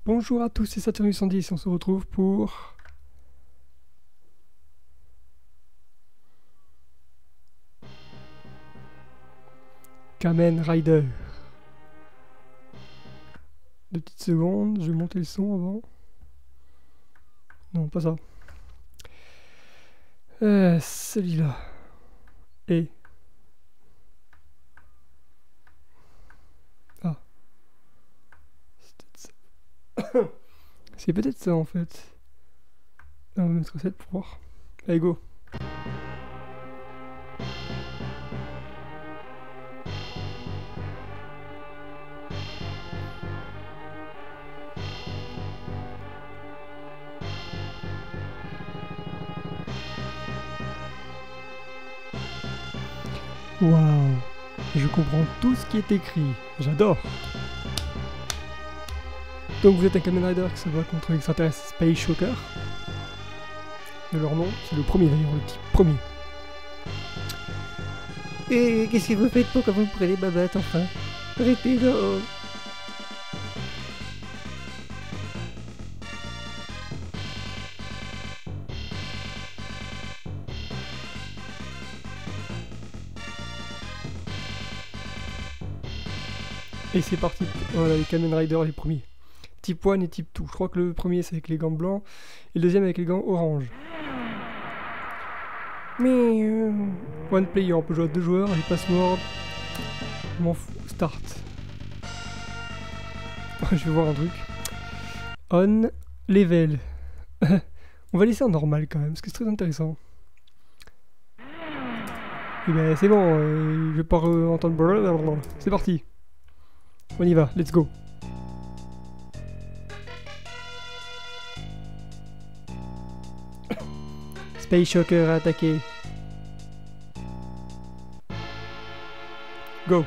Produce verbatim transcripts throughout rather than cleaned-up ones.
Bonjour à tous, c'est Saturnus cent dix, on se retrouve pour... Kamen Rider. Deux petites secondes, je vais monter le son avant. Non, pas ça. Euh, celui-là. Et... Ah. C'est peut-être ça. C'est peut-être ça en fait. Là, on va mettre sept pour voir. Allez, go. Waouh, je comprends tout ce qui est écrit, j'adore. Donc vous êtes un Kamen Rider qui se bat contre l'extraterrestre Space Shocker. De leur nom, c'est le premier d'ailleurs, le type premier. Et qu'est-ce que vous faites pour quand vous prenez ma batte enfin? Arrêtez là. Et c'est parti, voilà les Kamen Rider les premiers. Type un et type deux. Je crois que le premier c'est avec les gants blancs et le deuxième avec les gants orange. Mais euh... one player, on peut jouer à deux joueurs, les passwords. Je m'en fous. Start. Je vais voir un truc. On level. On va laisser en normal quand même, parce que c'est très intéressant. Et ben c'est bon, euh, je vais pas entendre blablabla. C'est parti. On y va, let's go. Space Shocker a attaqué. Go.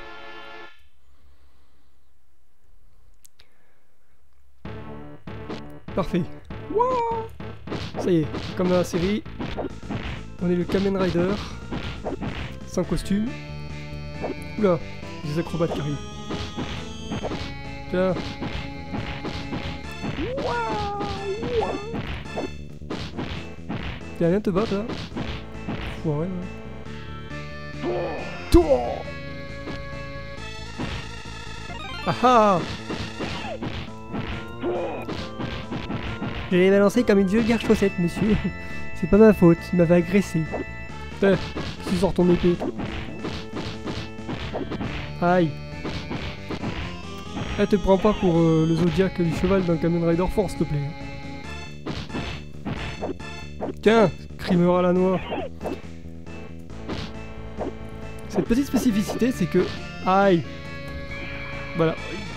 Parfait. Wow. Ça y est, comme dans la série, on est le Kamen Rider sans costume. Oula, des acrobates qui arrivent. Tiens. Tiens, viens te battre là. Foiré là. Tout. Ah ah. Je l'ai balancé comme une vulgaire chaussette, monsieur. C'est pas ma faute, il m'avait agressé. Tiens, tu sors ton épée. Aïe. Eh, te prends pas pour euh, le Zodiac du cheval d'un Kamen Rider Force, s'il te plaît. Tiens, crimeur à la noix. Cette petite spécificité, c'est que... Aïe. Voilà.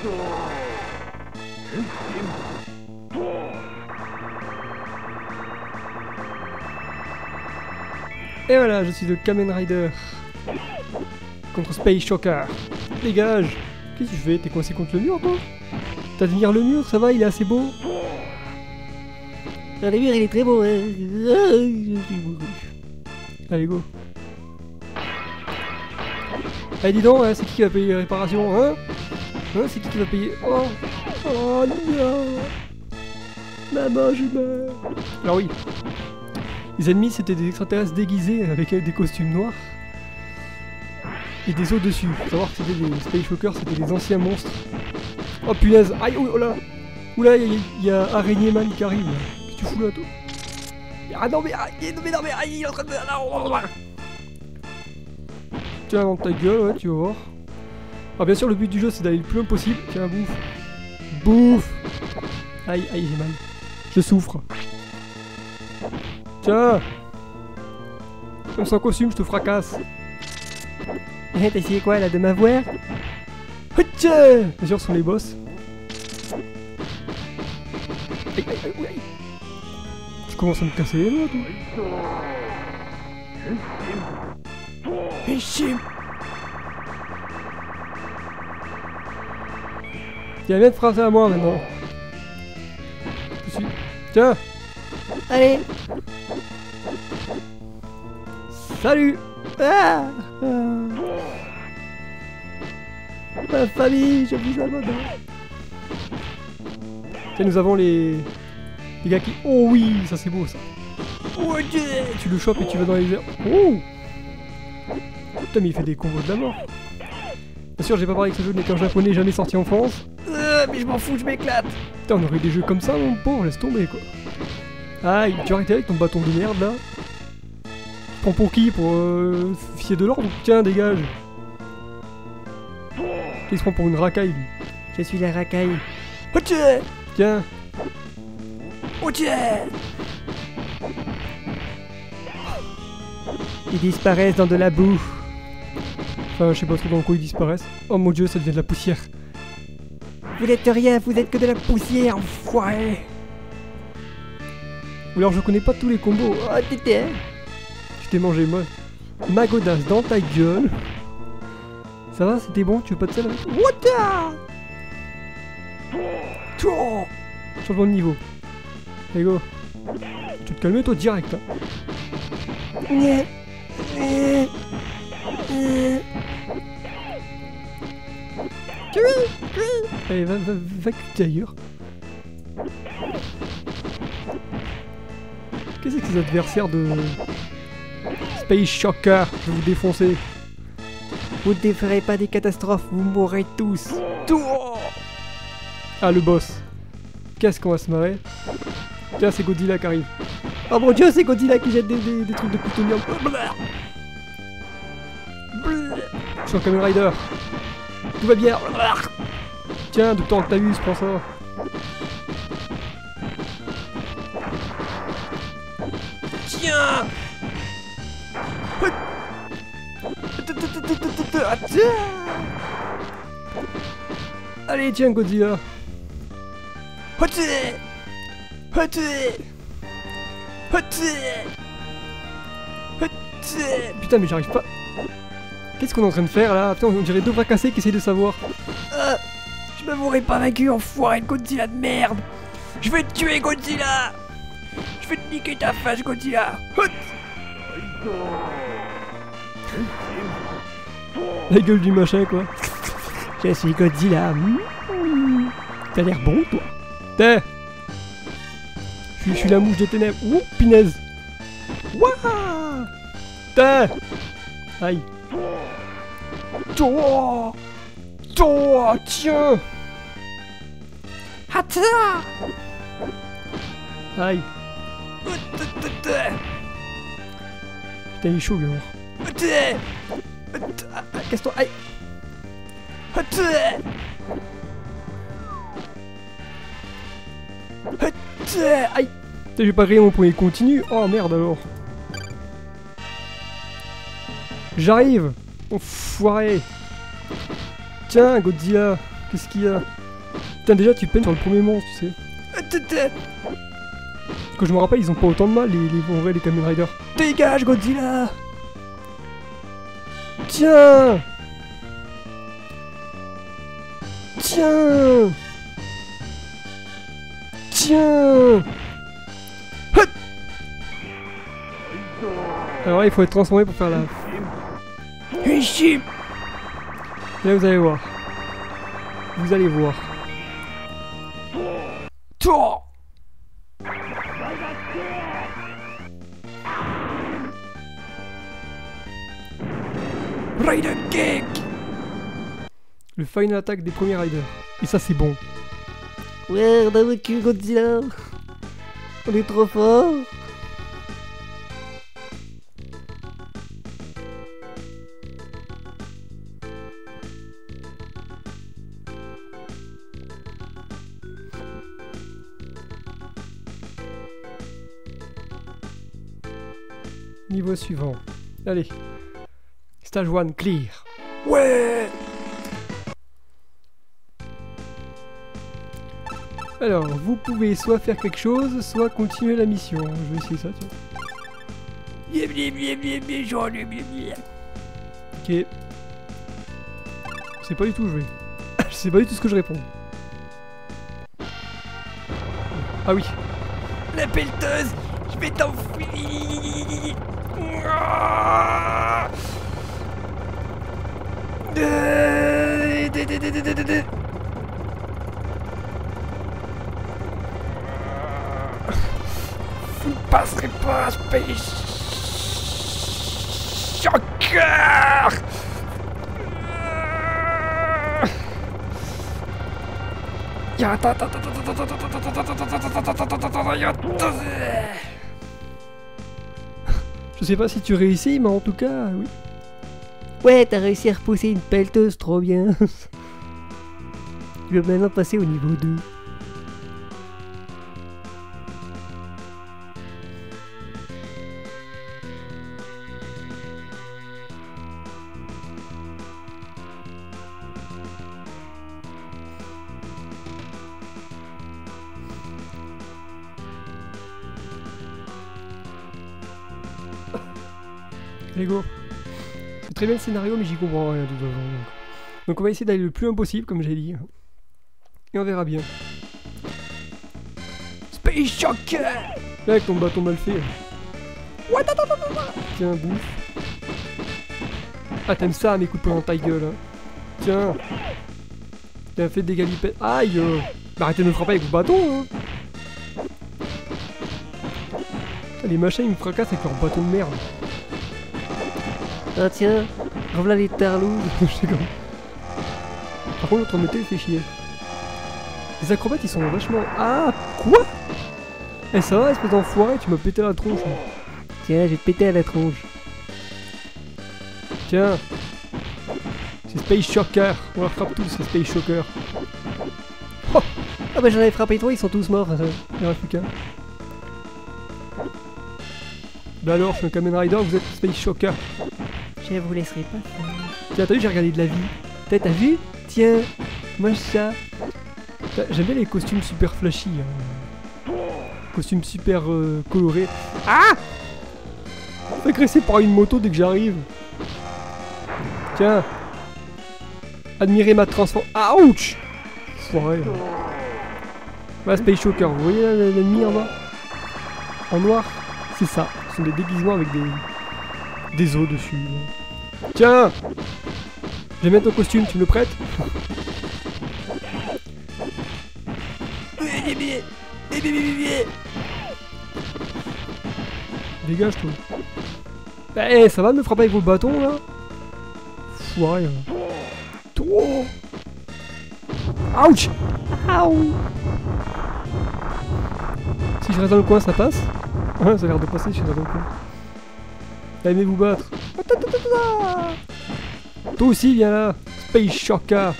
Et voilà, je suis le Kamen Rider. Contre Space Shocker. Dégage. Qu'est-ce que tu fais? T'es coincé contre le mur, toi? T'admires le mur, ça va? Il est assez beau? Le mur, il est très beau, hein. Je suis bourru. Allez, go. Allez, dis donc, hein, c'est qui qui va payer les réparations, hein? Hein, c'est qui qui va payer? Oh! Oh non! Maman, je meurs! Alors oui. Les ennemis, c'était des extraterrestres déguisés avec des costumes noirs. Et des os dessus. Faut savoir que c'était des Space Shockers, c'était des anciens monstres. Oh punaise! Aïe! Oh là! Oula, il y, y a Araignée Man qui arrive. Qu'est-ce que tu fous là, toi? Ah non, mais aïe! Non, mais non, mais aïe! Il est en train de. Tiens, dans ta gueule, ouais, tu vas voir. Ah, bien sûr, le but du jeu, c'est d'aller le plus loin possible. Tiens, bouffe. Bouffe! Aïe, aïe, j'ai mal. Je souffre. Tiens! Comme sans costume, je te fracasse. Eh, t'as essayé quoi là, de m'avoir? Tiens! Bien sûr, ce sont les boss. Aïe, aïe, aïe, aïe. Tu commences à me casser les doigts, toi. Hishim! Tiens, viens de frapper à moi maintenant. Je suis... Tiens! Allez! Salut! Ah, ah. Ma famille, je vous abandonne. Tiens, nous avons les... les gars qui... Oh oui, ça c'est beau ça. Ok, tu le chopes et tu vas dans les airs. Oh. Putain, mais il fait des combos de la mort. Bien sûr, j'ai pas parlé que ce jeu n'est qu'un japonais jamais sorti en France. Euh, mais je m'en fous, je m'éclate. Putain, on aurait des jeux comme ça, mon pauvre, laisse tomber quoi. Ah, tu vas arrêter avec ton bâton de merde là. Tu prends pour qui? Pour euh, fier de l'ordre? Tiens, dégage. Il se prend pour une racaille lui. Je suis la racaille. Ok. Tiens. Ok. Ils disparaissent dans de la boue. Enfin, je sais pas trop dans quoi ils disparaissent. Oh mon dieu, ça devient de la poussière. Vous n'êtes rien, vous êtes que de la poussière, enfoiré. Ou alors je connais pas tous les combos. Oh, t'étais. Tu t'es mangé, moi. Magodas dans ta gueule. Ça va, c'était bon? Tu veux pas de sel? What? Oh, changement de niveau. Allez go. Tu te calmes toi direct. Hein. Allez, va, va, va cuiter ailleurs. Qu'est-ce que c'est que ces adversaires de... Space Shocker? Je vais vous défoncer. Vous ne déferez pas des catastrophes, vous mourrez tous. Ah, le boss. Qu'est-ce qu'on va se marrer? Tiens, c'est Godzilla qui arrive. Oh mon dieu, c'est Godzilla qui jette des, des, des trucs de plutonium. Je suis un Kamen Rider. Tout va bien. Tiens, Docteur Octavius, prends ça. Tiens. Allez, tiens, Godzilla. Putain, mais j'arrive pas. Qu'est-ce qu'on est en train de faire là? Putain, on dirait deux bras cassés qui essayent de savoir. Euh, je me mourrai pas vaincu, enfoiré de Godzilla de merde. Je vais te tuer, Godzilla. Je vais te niquer ta face, Godzilla. La gueule du machin, quoi. Je suis Godzilla. T'as l'air bon, toi. T'es. Je suis, je suis la mouche des ténèbres. Ouh, pinaise. Wouah. T'es. Aïe. Toi. Toi, tiens. Hata. Aïe. Putain, il est chaud, lui. Casse-toi, aïe. Aïe. Putain, j'ai pas grillé mon premier continu. Oh merde alors. J'arrive. Enfoiré. Tiens, Godzilla. Qu'est-ce qu'il y a? Putain, déjà tu peines sur le premier monstre, tu sais. Que je me rappelle, ils ont pas autant de mal, les, les, en vrai, les Kamen Rider. Dégage, Godzilla. Tiens. Tiens. Tiens. Hut. Alors là, il faut être transformé pour faire la... Ici. Et là, vous allez voir. Vous allez voir. Toi. Rider Kick. Le final attack des premiers Riders. Et ça c'est bon. Ouais, on a vaincu Godzilla. On est trop fort. Niveau suivant. Allez. Stage un, clear. Ouais. Alors, vous pouvez soit faire quelque chose, soit continuer la mission. Je vais essayer ça, tiens. Ok. Je sais pas du tout jouer. Je sais pas du tout ce que je réponds. Ah oui. La pelleteuse, je vais t'enfuir. passerai pas, Space Shocker. Ya, ta, ta, ta, ta, ta, ta, ta, ta, ta, ta, ta, ta, ta, ta, ta, ta, ya, ta. Je sais pas si tu réussis, mais en tout cas, oui. Ouais, t'as réussi à repousser une pelleteuse, trop bien. Tu vas maintenant passer au niveau deux. Lego. C'est très bien le scénario, mais j'y comprends rien de toute façon. Donc. donc on va essayer d'aller le plus loin possible, comme j'ai dit. Et on verra bien. Space Shocker. Là, avec ton bâton mal fait. Tiens, bouffe. Ah, t'aimes ça, mes coups de poing dans ta gueule. Hein. Tiens. Tiens, fais des galipettes. Aïe. Bah, arrêtez de me frapper avec vos bâtons. Hein. Les machins, ils me fracassent avec leurs bâtons de merde. Ah tiens, revoilà les tarlouses. Je sais comme. Par contre, notre météo, il fait chier. Les acrobates, ils sont vachement... Ah, quoi? Eh, ça va, espèce d'enfoiré, tu m'as pété la tronche. Tiens, je vais te péter à la tronche. Tiens. C'est Space Shocker. On la frappe tous, c'est Space Shocker. Oh ah bah j'en avais frappé trois, ils sont tous morts. Il n'y en a plus qu'un. Bah alors, je suis un Kamen Rider, vous êtes Space Shocker. Je vous laisserai pas faire. Tiens, t'as vu, j'ai regardé de la vie. T'as t'as vu? Tiens, moi ça. J'aime bien les costumes super flashy. Hein. Costumes super euh, colorés. Ah! Agressé par une moto dès que j'arrive. Tiens. Admirez ma transformation. Ouch! Foiré. Voilà, Space Shocker. Vous voyez l'ennemi en bas? En noir? C'est ça. Ce sont des déguisements avec des... des os dessus. Tiens! Je vais mettre ton costume, tu me le prêtes? Dégage toi. Eh, ça va de me frapper avec vos bâtons là? Foiré. Trop! Ouch! Aouh! Si je reste dans le coin, ça passe? Ouais, ça a l'air de passer, je suis dans le coin. Aimez vous battre. Toi aussi, viens là. Space Shocker.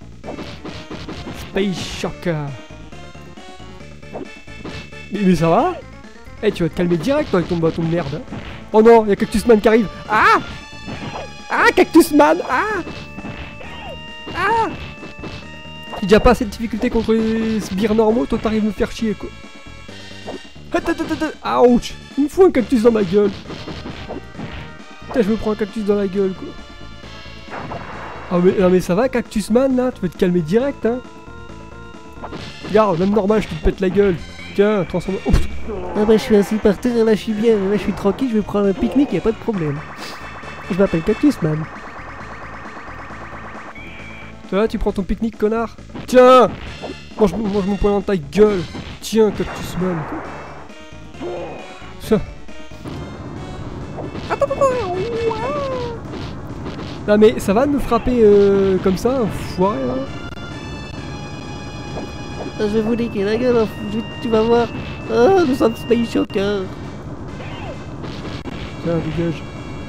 Space Shocker. Mais, mais ça va? Eh, hey, tu vas te calmer direct toi, avec ton bâton de merde. Hein. Oh non, il y a Cactus Man qui arrive. Ah! Ah, Cactus Man! Ah! Ah! J'ai déjà pas assez de difficultés contre les sbires normaux, toi t'arrives à me faire chier quoi. Ouch! Il me fout un cactus dans ma gueule. Putain, je me prends un cactus dans la gueule quoi. Ah mais, non mais ça va Cactus Man là, tu peux te calmer direct hein. Regarde, même normal je te pète la gueule. Tiens, transforme... Oh, ah bah je suis assis par terre, là je suis bien, là je suis tranquille, je vais prendre un pique-nique, y a pas de problème. Je m'appelle Cactus Man. Ça va, tu prends ton pique-nique connard. Tiens! Mange, mange mon poing dans ta gueule. Tiens, Cactus Man quoi. Ça. Non mais ça va de me frapper euh, comme ça, foiré hein. Ah, je vais vous niquer la gueule, je, tu vas voir. Ah, nous sommes Space Shocker. Tiens, dégage.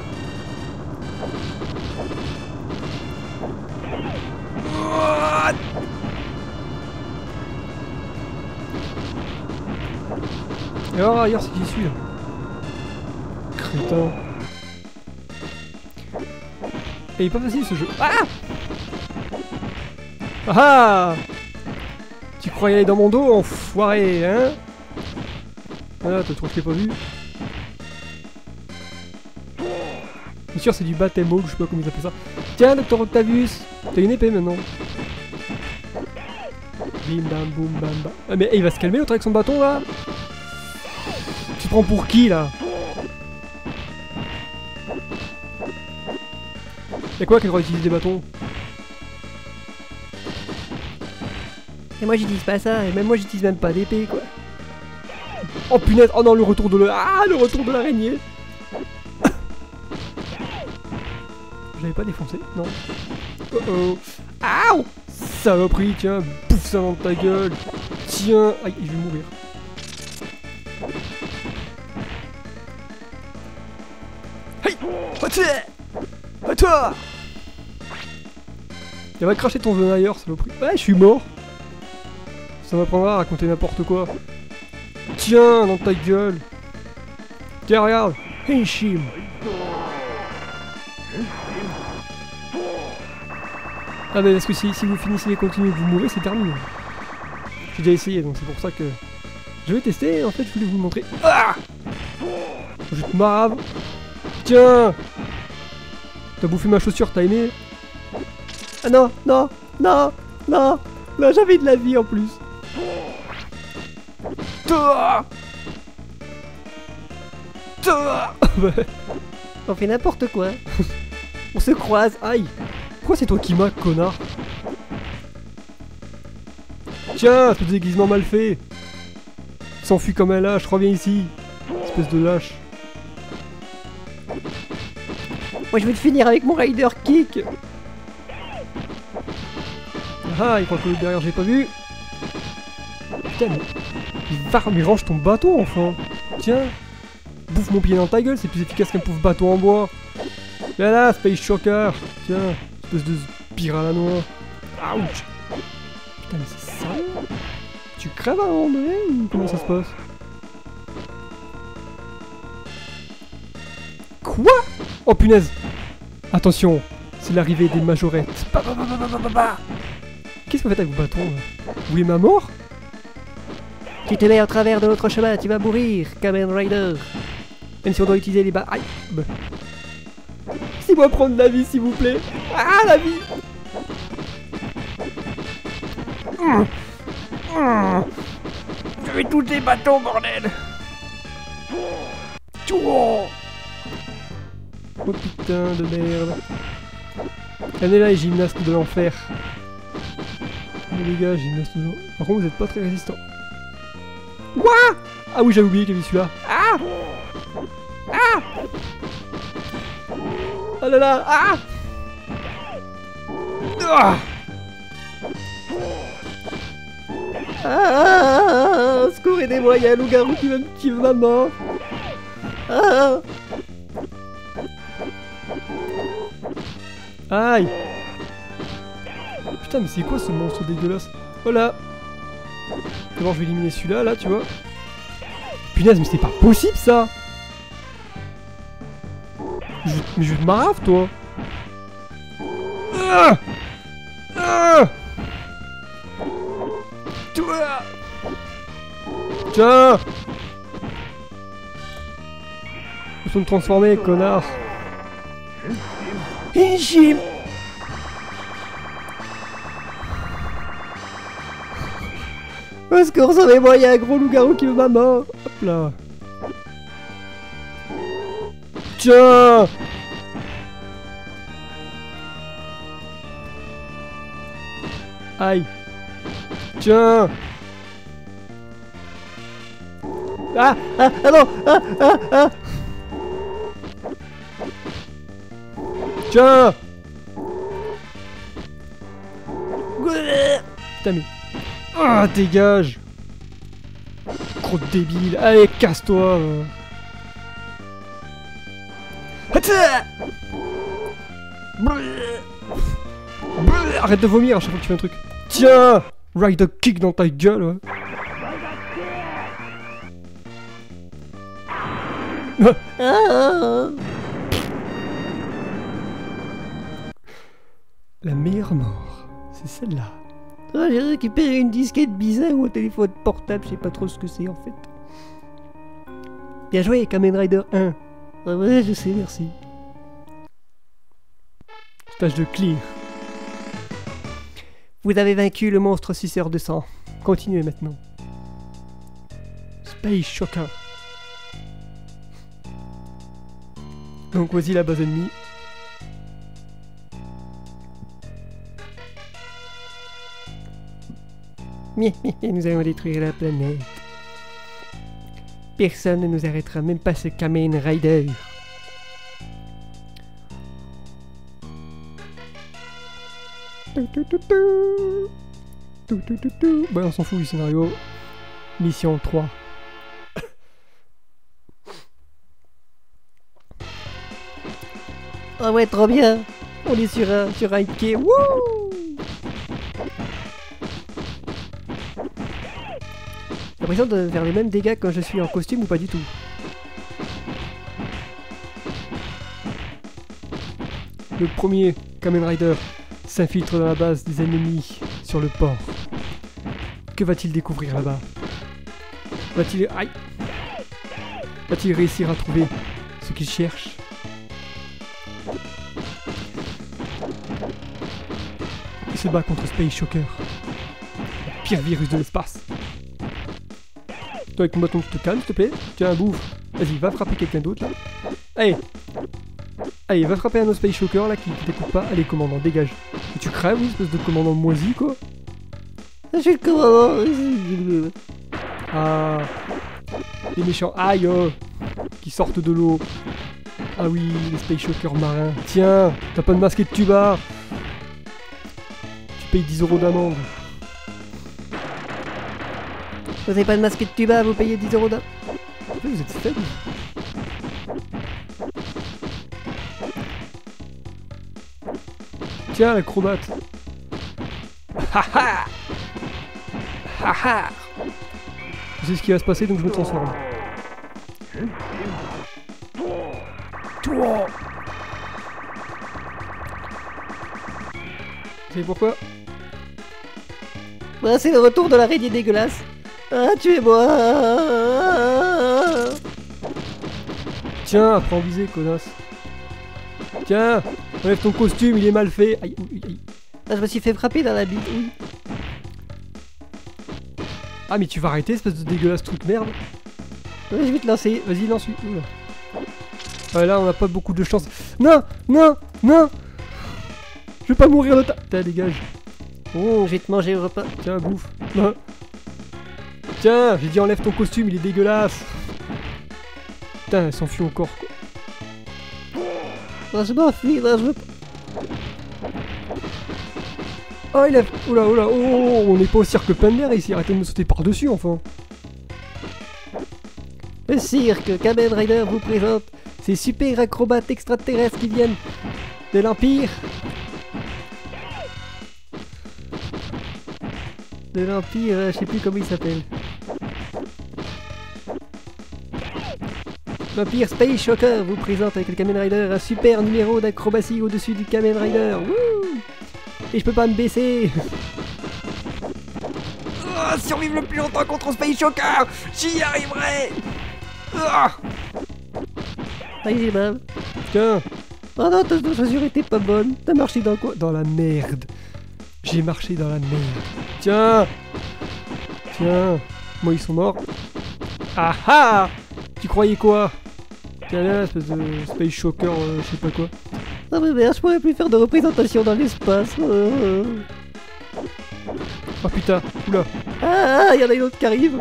Et alors ailleurs c'est qui suis là. Crétin. Et il est pas facile ce jeu. Ah! Ah! Tu croyais aller dans mon dos, enfoiré, hein? Voilà, t'as trop que je t'ai pas vu. Bien sûr, c'est du baptême, je sais pas comment ils appellent ça. Tiens, Docteur Octavius, t'as une épée maintenant. Bim bam boum bam bam. Ah, mais hey, il va se calmer l'autre avec son bâton là? Tu te prends pour qui là? Y'a quoi qui doit utiliser des bâtons? Et moi j'utilise pas ça, et même moi j'utilise même pas d'épée quoi. Oh punaise, oh non, le retour de le... Ah, le retour de l'araignée. Je l'avais pas défoncé, non. Oh oh. Aouh. Saloperie, tiens, bouffe ça dans ta gueule. Tiens, aïe, je vais mourir. Hey, à toi, à toi. Elle va cracher ton venin ailleurs, saloperie. Ouais, je suis mort. Ça m'apprendra à raconter n'importe quoi. Tiens, dans ta gueule. Tiens, regarde. Henshim. Ah mais parce que si, si vous finissez les continues et que vous mourrez, c'est terminé. J'ai déjà essayé, donc c'est pour ça que... Je vais tester, en fait, je voulais vous montrer. Ah, je te marave. Tiens. T'as bouffé ma chaussure, t'as aimé? Ah non, non, non, non. Non, j'avais de la vie en plus. Toi, toi. On fait n'importe quoi. On se croise, aïe. Pourquoi c'est toi qui m'as, connard? Tiens, espèce de déguisement mal fait. S'enfuit comme un lâche, reviens ici. Espèce de lâche. Moi je vais te finir avec mon Rider Kick. Ah, il croit que derrière j'ai pas vu. Putain, mais... Va, mais range ton bateau, enfin. Tiens. Bouffe mon pied dans ta gueule, c'est plus efficace qu'un pauvre bateau en bois. Là là, Space Shocker. Tiens, espèce de spire à la noix. Ouch. Putain, mais c'est sérieux? Tu crèves à un moment donné ou comment ça se passe? Quoi? Oh punaise. Attention, c'est l'arrivée des majorettes. Bah, bah, bah, bah, bah, bah, bah. Qu'est-ce que vous faites avec vos bâtons là? Où est ma mort? Tu te mets en travers de notre chemin, tu vas mourir, Kamen Rider. Même si on doit utiliser les bas... Aïe bah. Laissez-moi prendre la vie, s'il vous plaît. Ah, la vie. Mmh. Mmh. Je vais tous les bateaux, bordel. Oh, oh putain de merde. Elle est là, les gymnastes de l'enfer. Mais les gars, gymnastes de l'enfer. Par contre, vous êtes pas très résistants. Quoi? Ah oui, j'avais oublié qu'il y avait celui-là. Ah. Ah. Oh là là. Ah. Ah. Ah, au secours, aidez-moi, il y a un loup-garou qui veut me tuer maman. Ah. Aïe. Putain, mais c'est quoi ce monstre dégueulasse? Voilà. D'abord, je vais éliminer celui-là, là, tu vois. Punaise, mais c'est pas possible, ça. Je... Mais je te marave, toi. Ah. Ah. Toi. Tiens. Ils sont transformés, connard. Henshim. Au secours, sauvez-moi, il y a un gros loup-garou qui veut ma mort. Hop là. Tiens. Aïe. Tiens. Ah, ah, ah non, ah, ah, ah. Tiens. Putain mais... Ah, dégage. Gros débile. Allez, casse-toi. euh. Arrête de vomir à chaque fois que tu fais un truc. Tiens. Ride a kick dans ta gueule, ouais. Ah. La meilleure mort, c'est celle-là. Ah, j'ai récupéré une disquette bizarre ou un téléphone portable, je sais pas trop ce que c'est en fait. Bien joué, Kamen Rider un. Ah ouais, je sais, merci. Stage de clear. Vous avez vaincu le monstre suceur de sang. Continuez maintenant. Space Shocker. Donc voici la base ennemie. Mie, mie, mie, nous allons détruire la planète. Personne ne nous arrêtera, même pas ce Kamen Rider. Tout, tout, tout, tout. Tout, tout, tout, tout. Bah, on s'en fout du scénario. Mission trois. Ah ouais, trop bien. On est sur un, sur un quai. Wouh! J'ai l'impression de faire les mêmes dégâts quand je suis en costume ou pas du tout. Le premier Kamen Rider s'infiltre dans la base des ennemis sur le port. Que va-t-il découvrir là-bas? Va-t-il... Aïe! Va-t-il réussir à trouver ce qu'il cherche? Il se bat contre Space Shocker, le pire virus de l'espace. Toi avec ton bâton, tu te calmes s'il te plaît. Tiens, bouffe. Vas-y, va frapper quelqu'un d'autre là. Allez! Allez, va frapper un autre Space Shocker là qui ne t'écoute pas. Allez, commandant, dégage. Et tu crèves, oui, espèce de commandant moisi quoi. Je suis le commandant. Ah, les méchants aïe oh, qui sortent de l'eau. Ah oui, les Space Shockers marins. Tiens, t'as pas de masque et de tuba. Tu payes dix euros d'amende. Vous avez pas de masque et de tuba, vous payez dix euros d'amende. Vous êtes faible. Tiens, l'acrobate. Haha. Haha. Je sais ce qui va se passer, donc je me transforme. Toi. Vous savez pourquoi? Ah, c'est le retour de l'araignée dégueulasse. Ah, tuez-moi. Tiens, apprends à viser, connasse. Tiens, enlève ton costume, il est mal fait. Aïe, aïe, aïe. Ah, je me suis fait frapper dans la bite, oui. Ah, mais tu vas arrêter, espèce de dégueulasse truc merde. Ouais, je vais te lancer. Vas-y, lance-lui. Oula. Ouais, là, on n'a pas beaucoup de chance. Non, non, non. Je vais pas mourir de ta... T'as dégage. Oh, je vais te manger au repas. Tiens, bouffe. Non. Tiens, j'ai dit enlève ton costume, il est dégueulasse. Putain, elle s'enfuit encore, quoi. Non, je m'enfuis, non, je veux pas. Oh, il a... Oula, oula, oh, oh, on n'est pas au cirque Pender ici, arrêtez de me sauter par-dessus, enfin. Le cirque Kamen Rider vous présente ces super acrobates extraterrestres qui viennent de l'Empire. De l'Empire, euh, je sais plus comment il s'appelle. L'Empire Space Shocker vous présente avec le Kamen Rider un super numéro d'acrobatie au-dessus du Kamen Rider. Wouh! Et je peux pas me baisser. Oh, survivre le plus longtemps contre Space Shocker, j'y arriverai. Oh. Allez, j'ai mal. Tiens. Oh non, ta chaussure était pas bonne. T'as marché dans quoi? Dans la merde. J'ai marché dans la merde. Tiens. Tiens. Moi, ils sont morts. Ah ah. Tu croyais quoi? Tiens là, espèce de Space Shocker, euh, je sais pas quoi. Ah mais merde, je pourrais plus faire de représentation dans l'espace. Oh, oh putain, oula. ah, il y en a une autre qui arrive.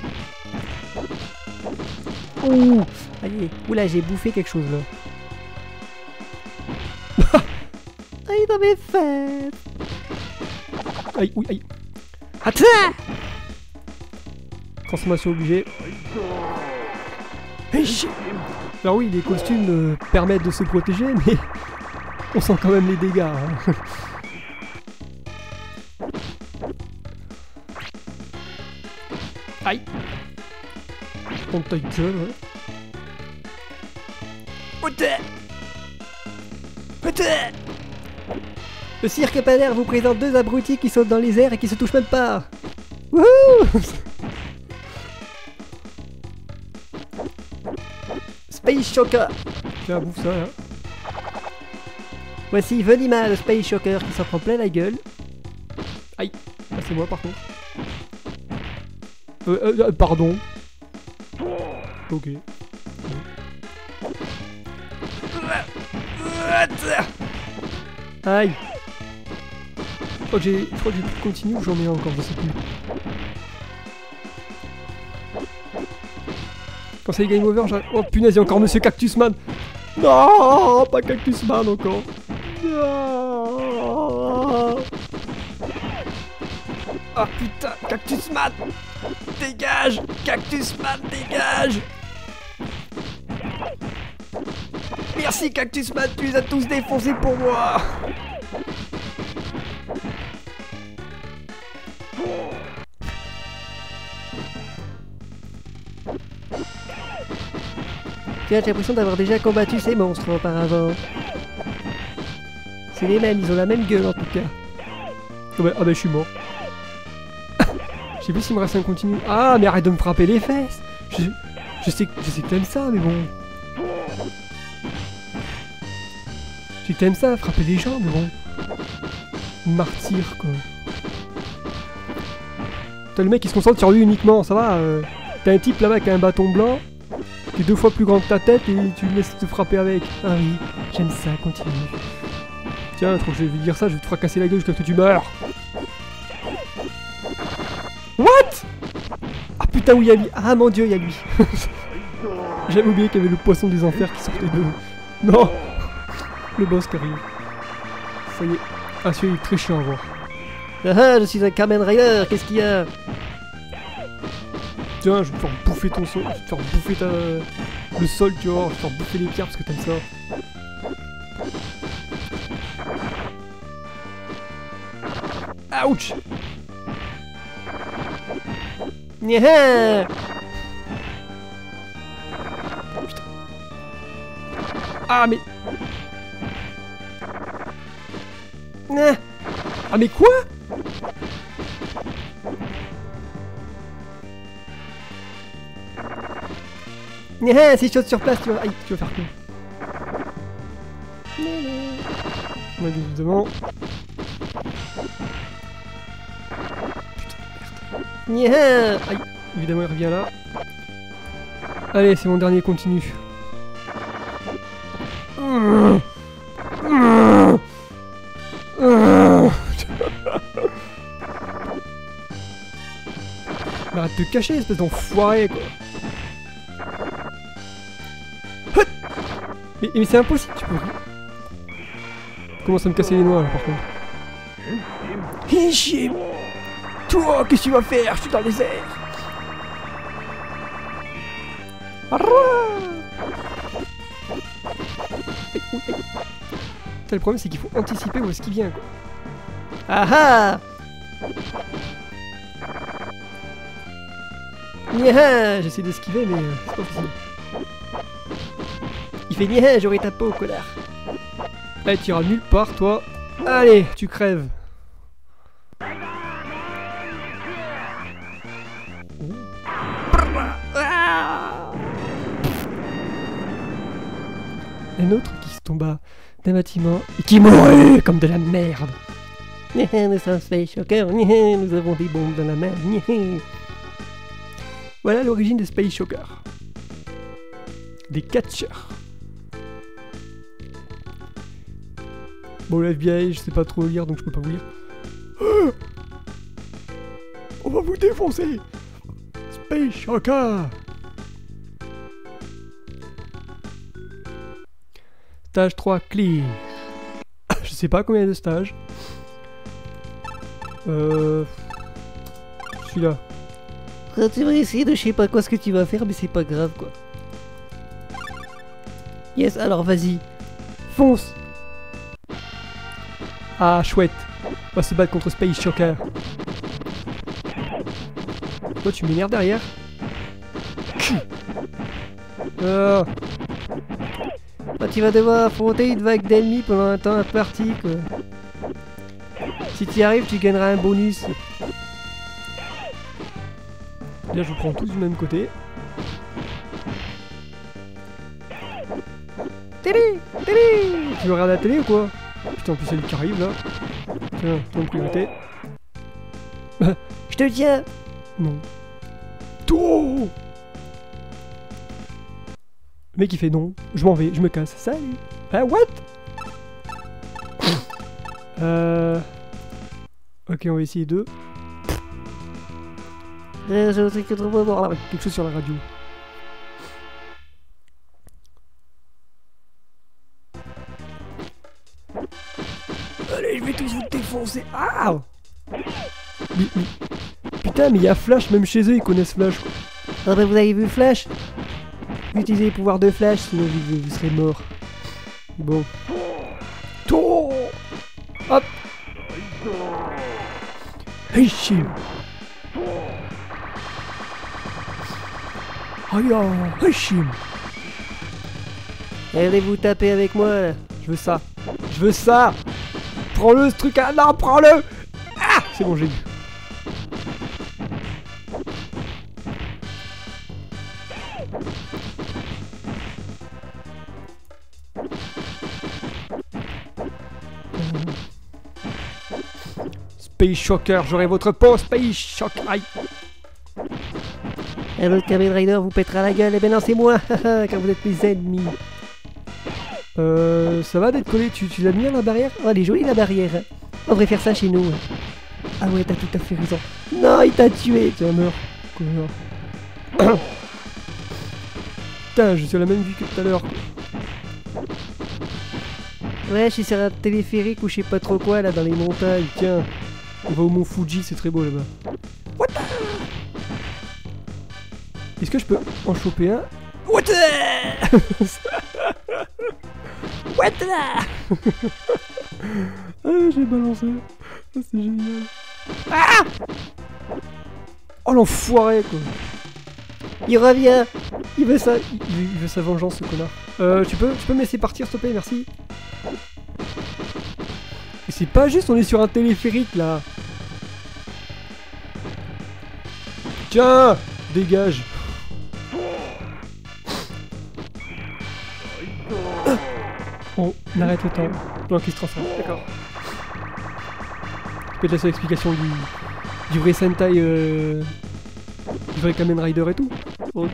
Ouh. Allez, oula, j'ai bouffé quelque chose là. Aïe, dans mes fesses. Aïe, oui, aïe. Attends. Transformation obligée. Alors oui, les costumes euh, permettent de se protéger, mais on sent quand même les dégâts. Hein. Aïe. On ta gueule, ouais. Peut-être. Peut-être. Le cirque Panair vous présente deux abrutis qui sautent dans les airs et qui se touchent même pas. Wouhou. Space Shocker. Tiens, bouffe ça, là. Voici Venima, le Space Shocker qui s'en prend plein la gueule. Aïe. Ah, c'est moi, par contre. Euh, euh, euh pardon. Ok. Aïe. Je crois que j'ai je crois que j'ai plus continué ou j'en ai un encore, je sais plus. Quand c'est game over, j'arrive... Oh punaise, il y a encore Monsieur Cactusman. Non, pas Cactusman encore. Non. Oh putain, Cactusman! Dégage! Cactusman, dégage! Merci Cactusman, tu les as tous défoncés pour moi! Tiens, j'ai l'impression d'avoir déjà combattu ces monstres auparavant. C'est les mêmes, ils ont la même gueule en tout cas. Oh bah, ah bah je suis mort. Je sais plus s'il me reste un continu. Ah mais arrête de me frapper les fesses. Je, je sais, je sais que t'aimes ça mais bon. Je sais que t'aimes ça, frapper les gens mais bon. Martyr quoi. T'as le mec qui se concentre sur lui uniquement, ça va. Euh, T'as un type là-bas qui a un bâton blanc. Qui est deux fois plus grand que ta tête et tu le laisses te frapper avec. Ah oui, j'aime ça, continue. Tiens, je crois que je vais dire ça, je vais te fracasser la gueule jusqu'à ce que tu meurs. What? Ah putain, oui, il y a lui. Ah mon dieu, il y a lui. J'avais oublié qu'il y avait le poisson des enfers qui sortait de... Non. Le boss qui arrive. Ça y est. Ah, celui-là, il est très chiant à voir. Ah ah, je suis un Kamen Rider, qu'est-ce qu'il y a? Tiens, je vais te faire bouffer ton sol, je vais te faire bouffer ta... le sol, tu vois, je vais te faire bouffer les pierres parce que t'aimes ça. Ouch! Nyah. Putain. Ah mais... Nyah. Ah mais quoi? Nyah, si je saute sur place, tu vas... Aïe, Tu vas faire quoi? Ouais, évidemment. Nyah. Aïe, évidemment il revient là. Allez, c'est mon dernier continu. Arrête de te cacher, espèce d'enfoiré quoi. Mais, mais c'est impossible, tu peux rien. Commence à me casser les noix là par contre. Hé, chier! Toi, qu'est-ce que tu vas faire? Je suis dans les airs! Le problème c'est qu'il faut anticiper où est-ce qu'il vient quoi. Ah ah. Nyah. J'essaie d'esquiver mais euh, c'est pas possible. Il fait nyah, j'aurai ta peau, connard. Allez, tu iras nulle part toi. Allez, tu crèves. Un autre qui se tomba d'un bâtiment et qui mourut comme de la merde. Nyah, nous sommes Space Shocker. Nyah, nous avons des bombes dans la main. Nyah. Voilà l'origine des Space Shockers. Des catchers. Bon, le F B I, je sais pas trop lire donc je peux pas vous lire. Ah, on va vous défoncer! Space Shocker! Stage trois, clear. Je sais pas combien de stages. Euh... Celui-là. Quand tu vas essayer de je sais pas quoi ce que tu vas faire, mais c'est pas grave quoi. Yes, alors vas-y. Fonce! Ah, chouette. On va se battre contre Space Shocker. Toi, tu m'énerves derrière. Ah. Bah, tu vas devoir affronter une vague d'ennemis pendant un temps imparti quoi. Si tu y arrives, tu gagneras un bonus. Là, je vous prends tous du même côté. Télé, télé. Tu veux regarder la télé ou quoi? Putain, en plus, il y a lui qui arrive là. Tiens, toi en priorité. Je te tiens. Non. Toi! Le mec il fait non, je m'en vais, je me casse. Salut! Ah, what? Euh... Ok, on va essayer deux. Euh, je sais que trop voir là. Quelque chose sur la radio. foncé. Ah mais, mais... Putain, mais il y a Flash, même chez eux, ils connaissent Flash, quoi. Ah bah vous avez vu Flash? Utilisez les pouvoirs de Flash, sinon vous, vous serez mort. Bon. Tôt. Hop. Heshim. Aya, Heshim. Allez vous taper avec moi là. Je veux ça. Je veux ça. Prends-le, ce truc. Ah non, prends-le. Ah, c'est bon, j'ai vu. Space Shocker, j'aurai votre peau, Space Shock. Aïe. Et l'autre Kamen Rider vous pètera la gueule. Eh ben non, c'est moi, quand vous êtes mes ennemis. Euh, ça va d'être collé, tu, tu l'admires la barrière? Oh, elle est jolie la barrière. On devrait faire ça chez nous. Ah ouais, t'as tout à fait raison. Non, il t'a tué. Tiens, meurs. Connard. Putain, je suis à la même vie que tout à l'heure. Ouais, je suis sur un téléphérique ou je sais pas trop quoi là dans les montagnes. Tiens, on va au mont Fuji, c'est très beau là-bas. What the... Est-ce que je peux en choper un? What the... What the... Ah, j'ai balancé. Ah, c'est génial. Ah! Oh l'enfoiré quoi. Il revient. Il veut ça. Il, il veut sa vengeance ce connard. Euh, tu peux, tu peux me laisser partir s'il te plaît, merci. Et c'est pas juste, on est sur un téléphérique là. Tiens, dégage. On arrête le temps. Non, qui se transforme. D'accord. Peut-être la seule explication du, du vrai Sentai, euh, du vrai Kamen Rider et tout. Oh.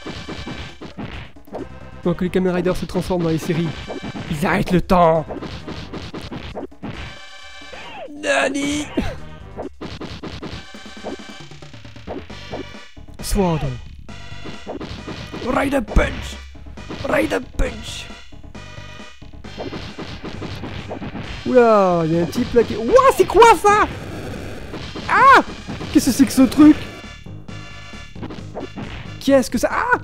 Donc les Kamen Riders se transforment dans les séries. Ils arrêtent le temps. Nani? Sword. Rider punch. Rider punch. Oula, il y a un type là qui... Ouah, c'est quoi ça? Ah! Qu'est-ce que c'est que ce truc? Qu'est-ce que ça... Ah!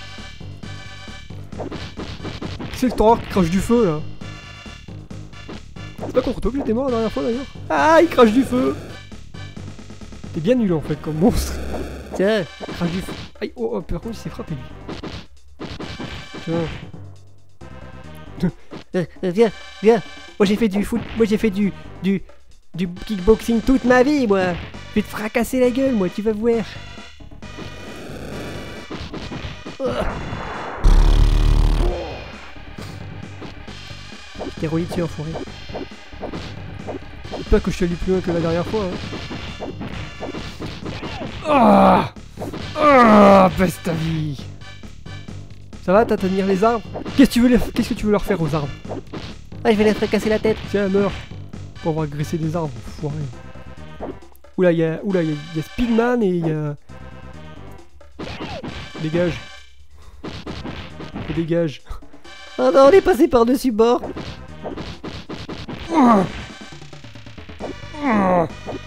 C'est le torrent qui crache du feu là. C'est pas contre toi que j'étais mort la dernière fois d'ailleurs? Ah, il crache du feu. T'es bien nul en fait comme monstre. Tiens, Il crache du feu. Aïe, oh, oh, par contre il s'est frappé lui. Tiens. euh, euh, viens, viens. Moi j'ai fait du foot, moi j'ai fait du, du, du kickboxing toute ma vie, moi. Je vais te fracasser la gueule, moi, tu vas voir. Oh. Je t'ai roulé dessus, enfoiré. C'est pas que je suis allé plus loin que la dernière fois. Hein. Ah! Ah! Baisse ta vie! Ça va, t'as tenir les arbres? Qu'est-ce que tu veux les... Qu'est-ce que tu veux leur faire aux arbres? Ah, je vais les fracasser la tête. Tiens, meurs! Pour avoir agressé des arbres, enfoiré. Oula, il y a... Oula, il y a... y a Speedman et il y a... Dégage. Et dégage. Oh non, on est passé par-dessus bord. Ah! Ah!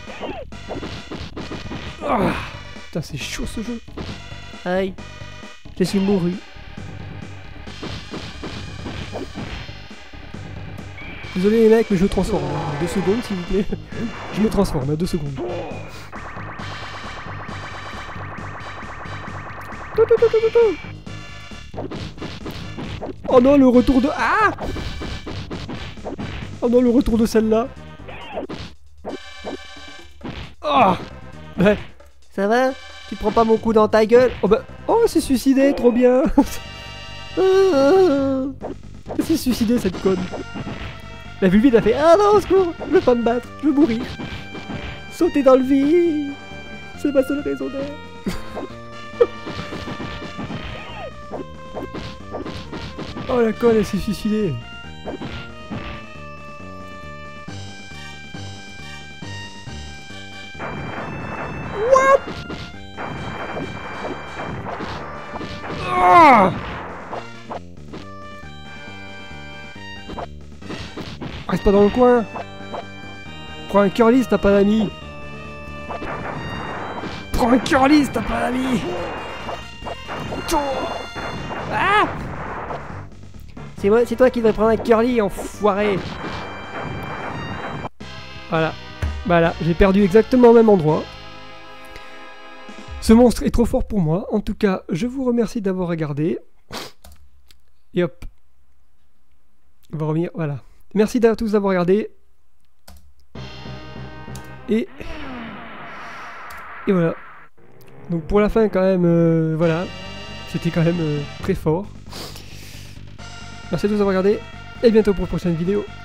Ah! Putain, c'est chaud ce jeu. Aïe, je suis mouru. Désolé les mecs, mais je transforme. Deux secondes s'il vous plaît. Je me transforme, à deux secondes. Oh non, le retour de... Ah! Oh non, le retour de celle-là. Ah! Ouais. Ça va? Tu prends pas mon coup dans ta gueule? Oh bah... Oh, c'est suicidé, trop bien. Ah, C'est suicidé cette conne. La vulvide a fait... Ah non, au secours, je veux pas me battre, je veux mourir. Sauter dans le vide. C'est ma seule raison d'être. Oh la conne, elle s'est suicidée. What? Ah! Reste pas dans le coin. Prends un curly si t'as pas d'amis. Prends un curly si t'as pas d'amis. Ah! C'est moi, c'est toi qui devrais prendre un curly, enfoiré. Voilà. Voilà, j'ai perdu exactement au même endroit. Ce monstre est trop fort pour moi. En tout cas, je vous remercie d'avoir regardé. Et hop. On va revenir, voilà. Merci à tous d'avoir regardé. Et... Et voilà. Donc pour la fin quand même, euh, voilà. C'était quand même euh, très fort. Merci à tous d'avoir regardé. Et bientôt pour une prochaine vidéo.